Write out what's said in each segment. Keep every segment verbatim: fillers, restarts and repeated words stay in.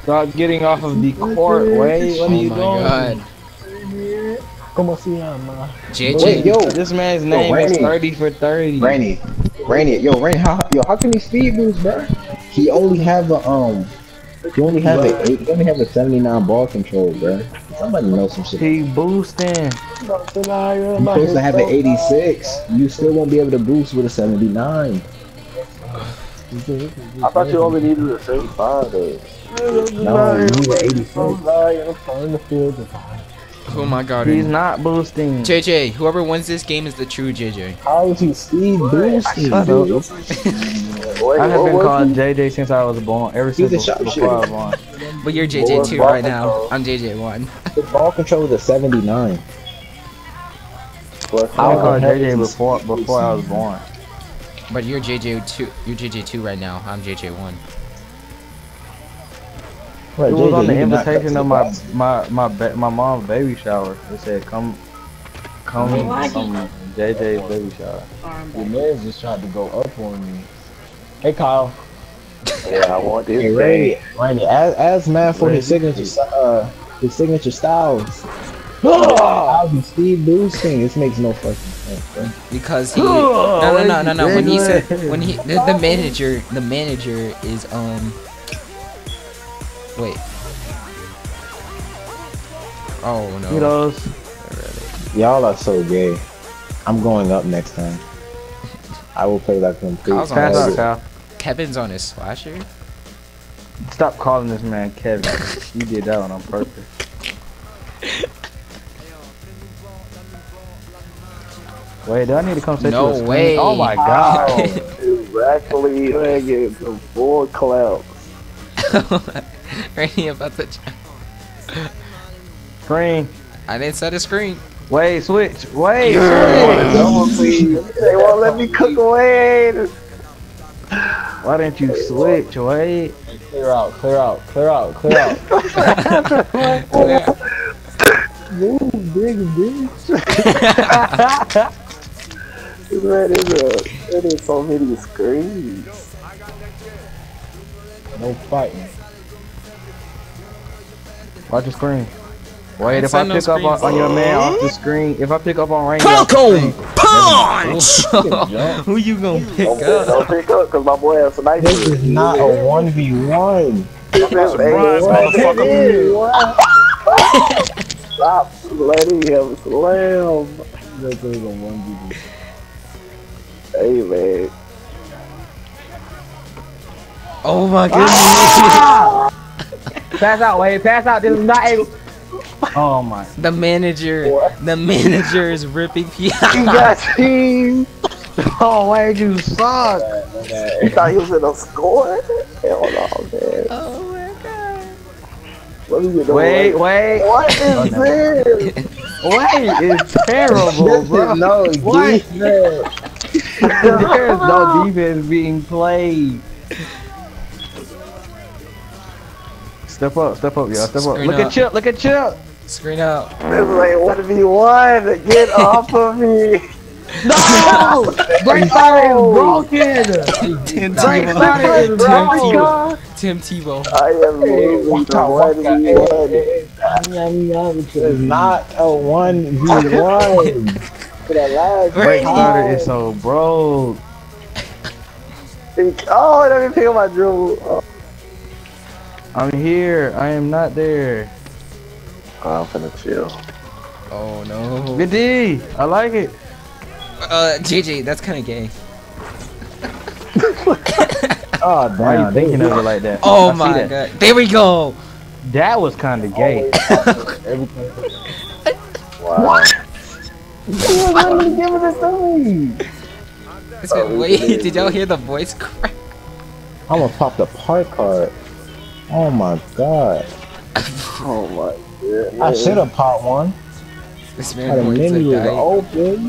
Stop getting off of the court, Wade. What are you doing? Oh my god. Como se llama? J J. Wait, yo, This man's name yo, is thirty for thirty. Rainy, Rainy, yo, Rainy, how, yo, how can he speed boost, bro? He only have a um, he only have a eight, he only have a seventy-nine ball control, bro. Somebody knows some shit. He boosting. You're supposed to have an eighty-six. You still won't be able to boost with a seventy-nine. I thought you only needed a seventy-five though. No, you need an eighty-six. Oh my god. He's not boosting. J J, whoever wins this game is the true J J. How is he speed boosting? Shut dude? I have been called J J since I was born. Ever He's since a before I was born. But you're J J two right now. I'm J J one. The ball control is a seventy-nine. I was called J J before before I was born. But you're J J two. You're J J two right now. I'm J J one. Right, It was J J, on the you did not invitation cut of to my the my my ba my mom's baby shower. It said come come some J J's baby shower. Your man just tried to go up on me. Hey Kyle. Yeah, I want this. Hey, Ray, Randy, ask, ask man for his signature, uh, his signature styles. How he speed boosting? This makes no fucking sense, bro. Because he no no no no no when he said when he the, the manager the manager is um wait oh no You know, Y'all are so gay. I'm going up next time. I will play like complete. Kyle's on pass his- out, Kyle. Kevin's on his slasher. Stop calling this man Kevin. You did that one on purpose. Wait, do I need to come set No you a screen? way. Oh my god. Exactly, man, get some four clouds. Rainy about to. Screen. I didn't set a screen. Wait, switch. Wait, They won't let me cook away. why didn't you switch? Wait. Clear out, clear out, clear out, clear out. Move, big bitch. Man, there's a, there's so many screens. No fighting. Watch the screen. Wait, if I Send no pick up on, on your man off the screen, if I pick up on Rainy off the screen, Who you gonna pick Don't, pick, up? don't pick up, cause my boy has a sniper. This is not a one v one. Surprise, motherfucker. Stop letting him slam. This is a one v one. Hey man. Oh my goodness! pass out, Wade, pass out. This is not able. Oh my. The manager, What? the manager is ripping He piano. got team. Oh, Wade, you suck. He thought he was in a score? Hell no, man. Oh my god! What is it? Wait, wait. What is this? Wait, it's terrible, bro. No, What? defense. There's no defense being played. Step up, step up, y'all. Step up. Screen Look up. at Chip, look at Chip. Screen out. This is like one v one. Get off of me. No! Break starter is broken. Tim Break Tebow. starter is broken. Tim Tebow. I am losing the one v one. It's not a one v one. Break starter is so broke. Oh, let me pick up my dribble. Oh, I'm here. I am not there. I'm finna chill. Oh no. Good D. I like it. Uh, J J, that's kind of gay. Oh Why are damn! you thinking of it like that? Oh I see my that. god. There we go. That was kind of gay. Wow. Listen, wait, did y'all hear the voice crack? I'm gonna pop the park card. Oh my god! Oh my god. I should have popped one. This Had man a points menu a was guy. open.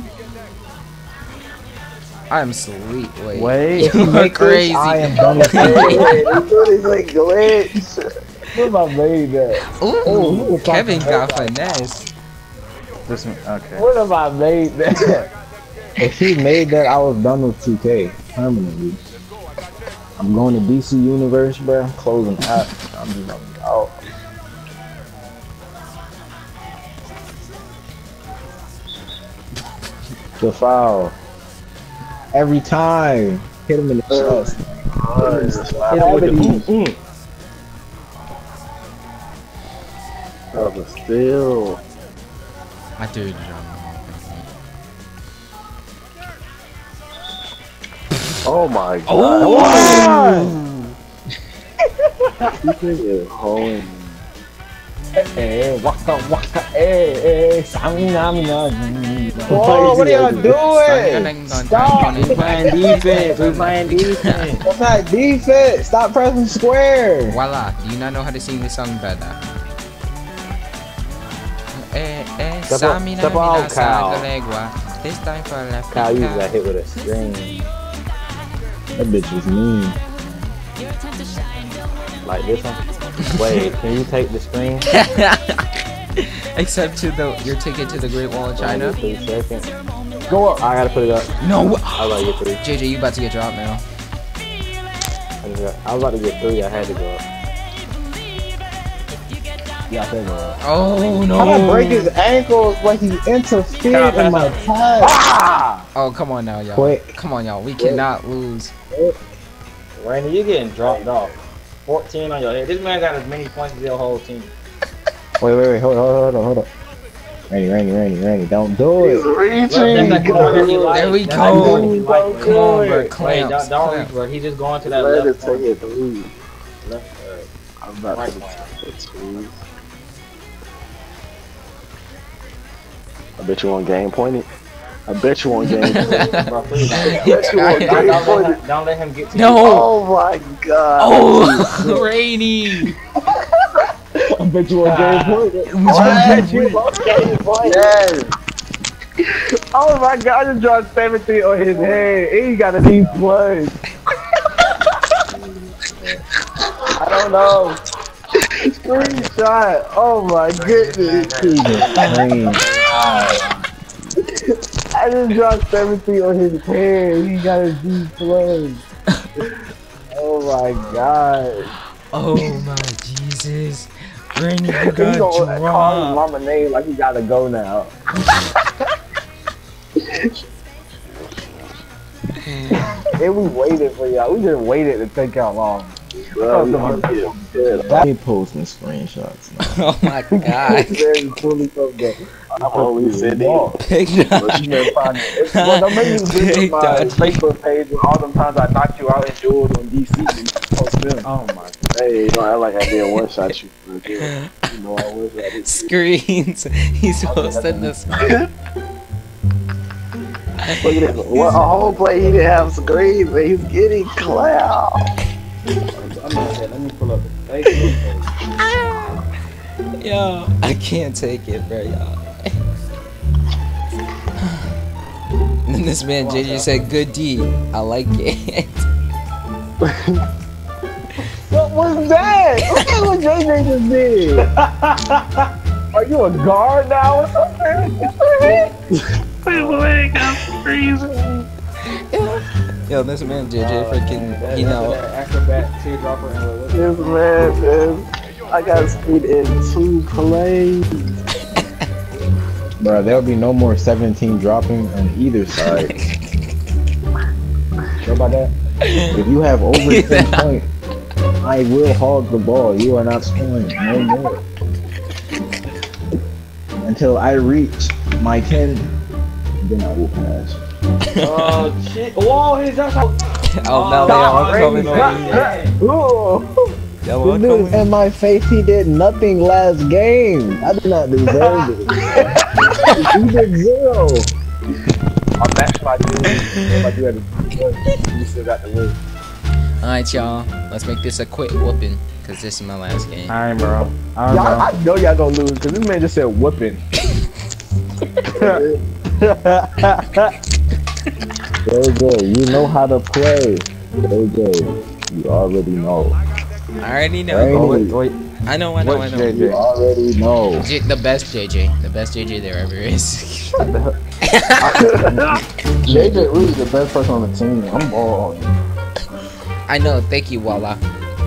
I'm sweet. Wait. Wait. If you You're make crazy. this, I am done with you. This like glitch. What if I made that? Ooh, Oh, you were Kevin talking got about- finesse. This one, okay. What if I made that? If he made that, I was done with two K permanently. I'm going to D C Universe, bro. Closing out. I'm just gonna be out. The foul. Every time. Hit him in the chest. Mm-mm. That was still. I do. Oh my god. Oh! This thing is home. Hey, waka waka, hey, hey, samina. Whoa, what are y'all doing? Stop! We playing defense. We playing defense. That's not defense. Stop pressing square. Voila. Do you not know how to sing this song, brother? Eh, eh, Step up- samina step out, mina Kyle. sagalegua. This time for left. Kyle used that hit with a string. That bitch was mean. Like this one. Wait, can you take the screen? Except to the your ticket to the Great Wall of China. Three seconds. Go up. I gotta put it up. No. I was about to get three. J J, you about to get dropped now. I just got- I was about to get three. I had to go up. Yeah, I think uh, Oh no. How I break his ankles when he interfered in my pass? Ah! Oh come on now, y'all. Quick. Come on, y'all. We cannot lose. Randy, you're getting dropped off. fourteen on your head. This man got as many points as your whole team. Wait, wait, wait, hold on, hold on, hold on. Randy, Randy, Randy, Randy, don't do it. Reaching. There we go. Come on, bro. Wait, Clamps. don't, don't reach, Clamps. bro. He just going to that Let left it take corner. it through. Left, uh, I'm about right to corner. take it through. I bet you want game pointed. I bet you want game pointed. Bro, please don't. bet you want Don't, game don't, let pointed. him, don't let him get to No. Oh my god. Oh, Rainy. I bet you want game point. I bet you want game pointed. Yes. Oh my god, I just dropped seventeen on his head. He got a D plus. I don't know. Screenshot. Oh my goodness. I just dropped seventeen on his head. He got a D plus. Oh my god. Oh my Jesus. Rainy, you He got gonna call his dropped. mama name like he gotta go now. And we waited for y'all. We just waited to take out long. Bro, we gonna get pissed. They posting screenshots. Oh my God. Very fully cooked up. I'm only sending. Big But you never find it. Well, don't make me visit Big my dodgy. Facebook page with all them times I knocked you out in duels on D C. And post them. Oh my. Hey, don't act like I did one shot you. For real. You know I was at it. Screens. He's posting this. Look at this. What, a whole play he didn't have screens, but he's getting clout. I'm not saying, let me pull up the Facebook page. Yo, I can't take it, bro, y'all. And then this man J J said, "Good D, I like it." What was that? Look what J J just did. Are you a guard now or something? Yo, this man J J freaking, you know. Acrobat teardropper and This man, man, I got speed in two plays. Bro, there'll be no more seventeen dropping on either side. Sure about that? If you have over ten points, I will hog the ball. You are not scoring no more. Until I reach my ten, then I will pass. Oh shit! Whoa, his that's how. Oh, now they all coming for you. Ooh. They all The dude coming. in my face, he did nothing last game. I did not deserve it. He did zero. I'm back like you. Like you had to. You still got the win. Alright, y'all. Let's make this a quick whooping, because this is my last game. Alright, bro. Alright, bro. I know y'all gonna lose because this man just said whooping. Jojo, you know how to play. Jojo, you already know. I already know. Right. Oh, wait, wait. I know, I know, I What's know. J J? You already know. J- the best J J. The best J J there ever is. J J really the best person on the team. I'm balling. I know. Thank you, Walla.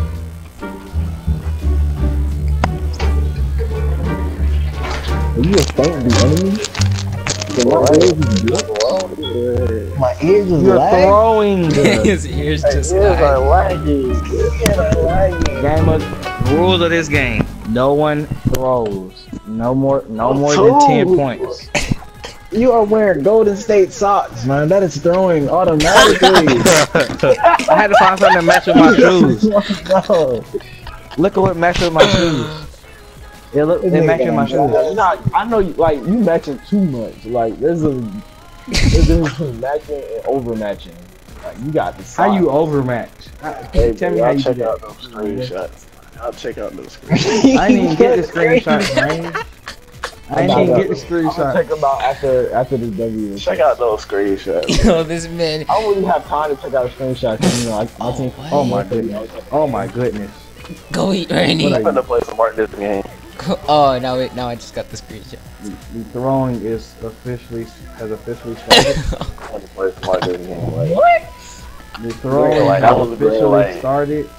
Are you a faint the enemy? So my ears is good. My ears is You're lag? throwing. His ears Hey, just ears are lag. laggy. Ears are laggy. Game of rules of this game. No one throws. No more. No more than Two. ten points. You are wearing Golden State socks, man. That is throwing automatically. I had to find something to match with my shoes. No. Look at what matches with my shoes. It look. It matches with my shoes. Nah, I know you like you matching too much. Like there's a there's a difference between matching and overmatching. Like you got the How you socks. overmatch? Hey, Tell me y'all how you check do out that. those screenshots. I'll check out those screenshots. I didn't even get the screenshot, man. I didn't even get the I'm screenshot. gonna check them out after after this W. Check out those screenshots. Yo, this man. I don't really have time to check out a screenshot. 'Cause, you know, I, I think. Oh my goodness. Oh my goodness. Go eat, Randy. I'm gonna play some more this game. Oh, now it. Now I just got the screenshot. The, the throwing is officially has officially started. I'm gonna play some more this game. Like, What? The throwing Green light. has That was a green officially light. started.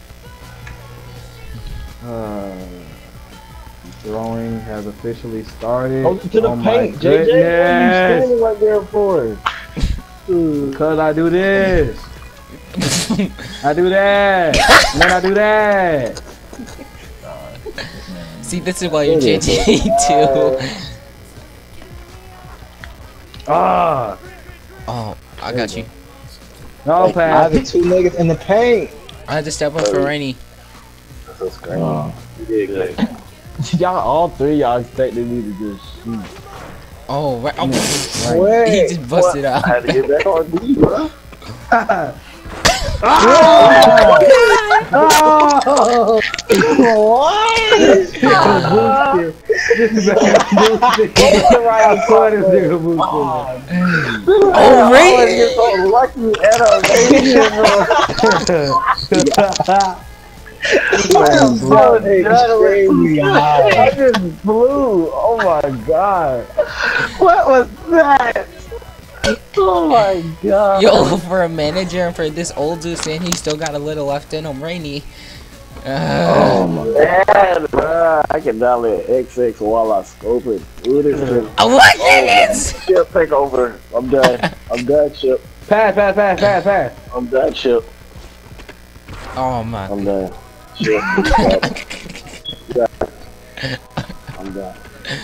Uh, the throwing has officially started. Go to the oh paint, my J J. What are you goodness. standing right there for? Because I do this. I do that. And then I do that. See, this is why you're J J too. Ah. Oh, I got you. No I pass. have two niggas in the paint. I had to step up for Rainy. that's a screen. Oh. You did good. Y'all, all three y'all expected me to just shoot. Oh, right. Oh, he Wait, just busted I out. had to get back on D, bro. oh, what? I saw this nigga boosted. Oh, Rainy. You're so lucky at a I'm so extremely high. I just blew. Oh my god. What was that? Oh my god. Yo, for a manager and for this old dude saying he still got a little left in him, Rainy. Uh, Oh my god, bro. I can dial it X X while I scope it. Ooh, this shit. oh my goodness! Chip, take over. I'm done. I'm done, Chip. Pass, pass, pass, pass, pass. I'm done, Chip. Oh my. I'm done. Chip. I'm done. I'm done.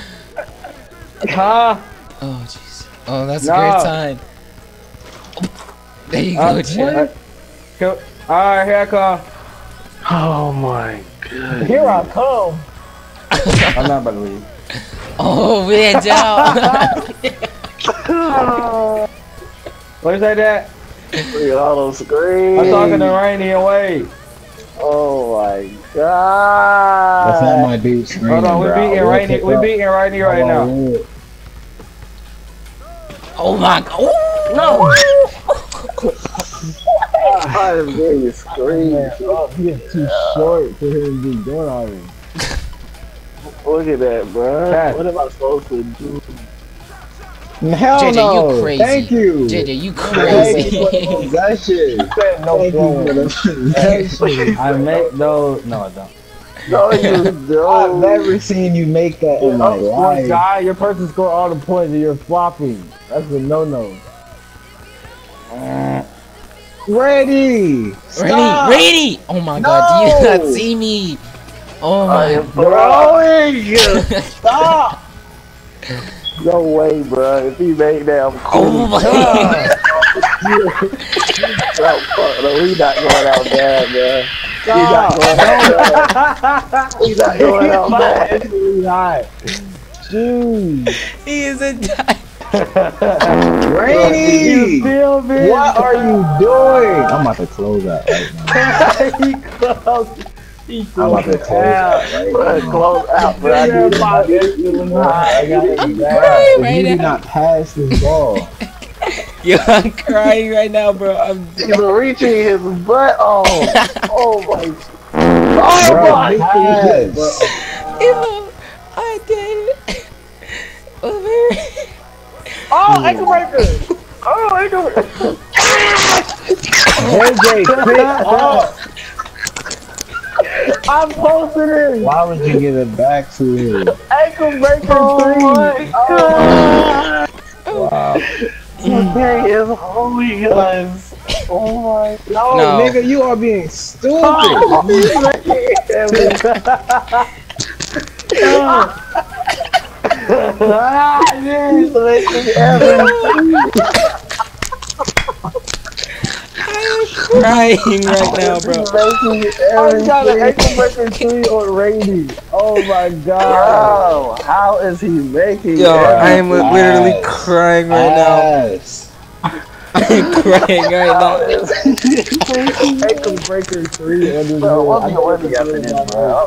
Huh? Oh jeez. Oh, that's No. a great sign. There you go, Uh, Chip. Go. Alright, here I come. Oh my god. Here I come. I'm not about to leave. Oh, man, down. What is that, that? Look at all those screens. I'm talking to Rainy and Wade. Oh my god. That's not my dude screaming, Hold on, we bro. beating We'll Rainy. pick We up. beating Rainy right now. Oh my god. Oh, I am getting screamed. Oh, he is too short for him to be doing already. Look at that, bro. Cat. What am I supposed to do? Hell J J, no. you crazy. Thank you. J J, you Thank crazy. you for that shit. said no Thank you for that shit. I make those. No, I don't. No, you I've don't. never seen you make that in my Oh, life. guy, your person scored all the points and you're flopping. That's a no-no. Ready. Stop. Rainy, Rainy. Oh my god, do you No. not see me? Oh I my. am throwing. Stop. No way, bro. If he made that, I'm cool. Oh my god. Oh, fuck, no, we not going out bad, bro. We not Stop. going out bad. We not going out bad. It's really hot. Dude. He is a die. Rainy. You feel me? What are you doing? I'm about to close out right now. he closed. He I'm about to closed close out. out right Bro, now. close out, bro. I need Yeah, my- I got it. I'm If crying right you do now. not pass this ball. Yo, I'm crying right now, bro. I'm He's reaching his butt off. Oh my. Oh Bro, my pass. god. Yo, I did it. Over. Oh, ankle breaker. Oh, ankle breaker. J J, click up. I'm posting it. Why would you give it back to him? Ankle breaker three. Oh Oh, Wow. okay, is holy guns. Oh my. No, No. nigga, you are being stupid. Oh, he's making everything. Ah, he's making everything. Crying right now, bro. I got an ankle breaker three on Rainy. Oh my god. Bro, how is he making Yo, it? I am li- literally Ass. crying right now. Ass. I'm crying right now. Ankle breaker three on this Bro, what I be know what what be up in this, bro?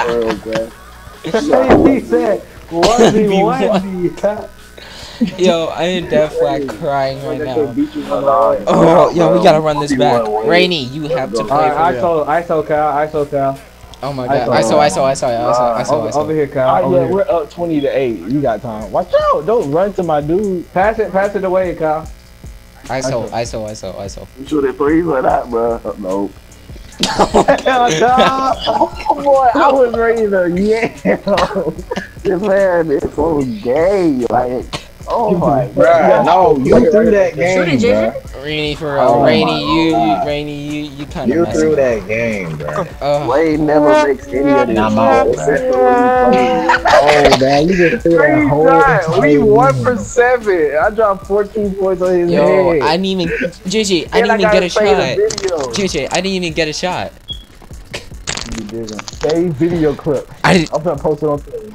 He said, one v one. Yo, I am deaf like crying right now. Oh, Oh, yo, we gotta run this back. Rainy, you have to play Alright, for real. I saw, I saw Cal, I saw Cal. Oh my god, I saw, I saw, I saw, I saw, I saw, I Over, saw. over here, Cal. Alright, Over yeah, here. we're up twenty to eight. You got time. Watch out! Don't run to my dude. Pass it, pass it away, Cal. I saw, I saw, I saw, I saw. You shoot it threes like that, bro? Uh, no. Hell no! Oh boy, I was ready to yell. This man is so gay. Like, oh my Bruh, god. no, you threw that game, bruh. Rainy for real, Oh Rainy, my you, you, God. Rainy, you, you kind You of threw messing. that game, bruh. Uh, Wade never makes any of this. I'm out, shit, man. Oh, man, you just threw that whole entire We one game. for seven. I dropped fourteen points on his yo, head. I didn't even, J J, I And didn't even gotta get a play the shot. video. J J, I didn't even get a shot. You didn't. Save video clip. I didn't. I'm gonna post it on Twitter.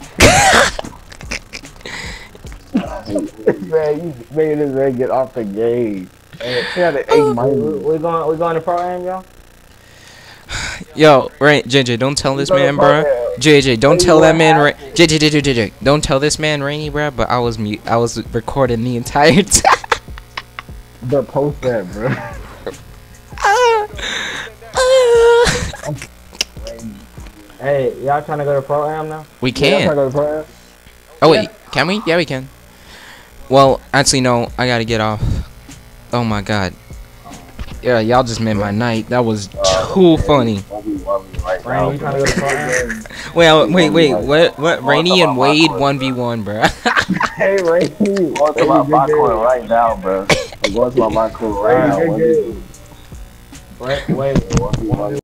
Man, you made this man get off the game. He had an eight We, minus. we going, we going to pro am, y'all? Yo, Rain, J J, don't tell this man, bro. J J, don't tell that man, Ra- J J, J J, J J, don't tell this man, Rainy, bro. But I was mute. I was recording the entire time. The post that, bro. Hey, y'all trying to go to pro am now? We Yeah, can. I'm trying to go to prayer. Oh wait, can we? Yeah, we can. Well, actually, no. I gotta get off. Oh my god. Yeah, y'all just made my night. That was too funny. Rainy, you trying to go to pro am? Well, wait, wait. What? What? Rainy and Wade one v one, bro. Hey, Ray. I'm going to my my court right now, bro. I'm going to my my court right now. Hey, good game. Wait, wait.